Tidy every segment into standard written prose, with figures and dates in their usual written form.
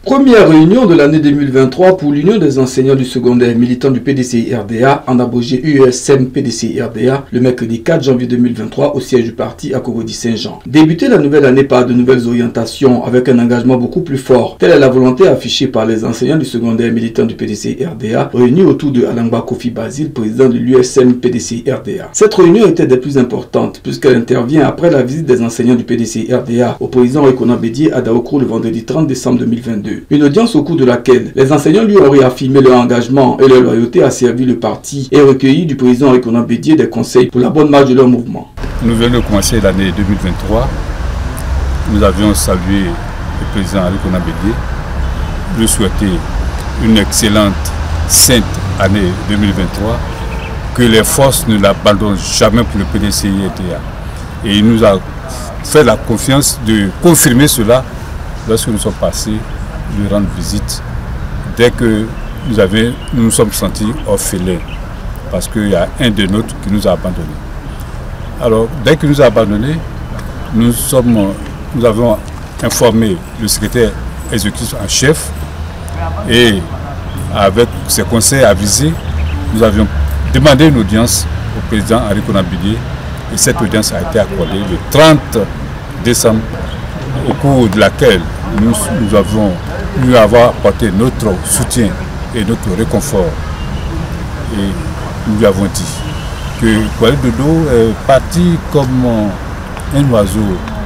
Première réunion de l'année 2023 pour l'Union des enseignants du secondaire militants du PDCI-RDA, en abrégé UESM PDCI-RDA, le mercredi 4 janvier 2023 au siège du parti à Cocody-Saint-Jean. Débuter la nouvelle année par de nouvelles orientations avec un engagement beaucoup plus fort, telle est la volonté affichée par les enseignants du secondaire militants du PDCI-RDA, réunis autour de Alangba Kofi Basile, président de l'UESM PDCI-RDA. Cette réunion était des plus importantes puisqu'elle intervient après la visite des enseignants du PDCI-RDA au président Rekona Bédié à Daokro le vendredi 30 décembre 2022. Une audience au cours de laquelle les enseignants lui ont réaffirmé leur engagement et leur loyauté à servir le parti et recueilli du président Rekona Bédié des conseils pour la bonne marche de leur mouvement. Nous venons de commencer l'année 2023. Nous avions salué le président Rekona Bédié, lui souhaiter une excellente, sainte année 2023, que les forces ne l'abandonnent jamais pour le PDCI-RDA. Et il nous a fait la confiance de confirmer cela lorsque nous sommes passés lui rendre visite dès que nous nous sommes sentis orphelins parce qu'il y a un de nôtres qui nous a abandonnés. Alors, dès qu'il nous a abandonnés, nous avons informé le secrétaire exécutif en chef et avec ses conseils avisés, nous avions demandé une audience au président Rekona Bédié et cette audience a été accordée le 30 décembre au cours de laquelle nous avons lui apporté notre soutien et notre réconfort. Et nous lui avons dit que Kouali Dodo est parti comme un oiseau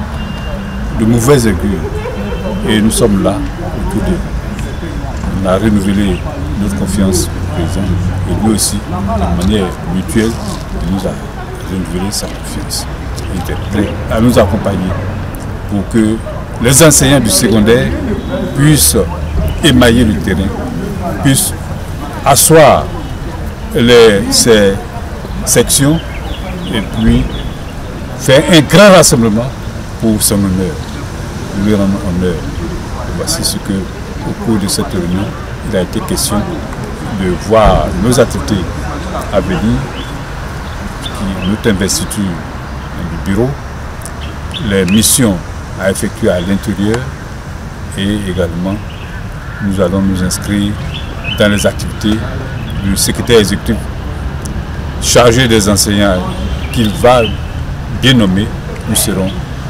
de mauvais augure. Et nous sommes là autour de lui. On a renouvelé notre confiance au président et lui aussi, de manière mutuelle, il nous a renouvelé sa confiance. Il était prêt à nous accompagner pour que les enseignants du secondaire puissent émailler le terrain, puissent asseoir ces sections et puis faire un grand rassemblement pour son honneur, lui rendre honneur. Et voici ce que, au cours de cette réunion, il a été question de voir nos activités à venir, notre investiture du bureau, les missions à effectuer à l'intérieur et également nous allons nous inscrire dans les activités du secrétaire exécutif chargé des enseignants qu'il va bien nommer. Nous serons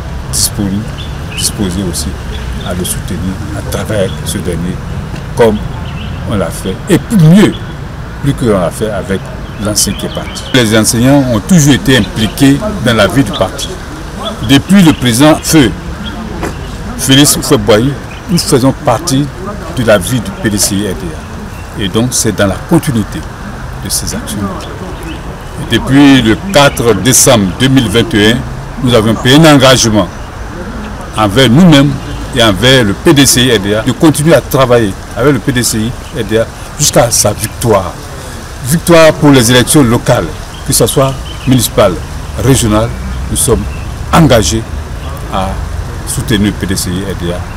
disposés aussi à le soutenir à travers ce dernier comme on l'a fait et mieux plus que l'on l'a fait avec l'ancien qui est parti. Les enseignants ont toujours été impliqués dans la vie du parti. Depuis le président Félix Houphouët-Boigny, nous faisons partie de la vie du PDCI-RDA. Et donc c'est dans la continuité de ces actions. Et depuis le 4 décembre 2021, nous avons pris un engagement envers nous-mêmes et envers le PDCI-RDA de continuer à travailler avec le PDCI-RDA jusqu'à sa victoire. Victoire pour les élections locales, que ce soit municipales, régionales, nous sommes engagés à soutenir le PDCI-RDA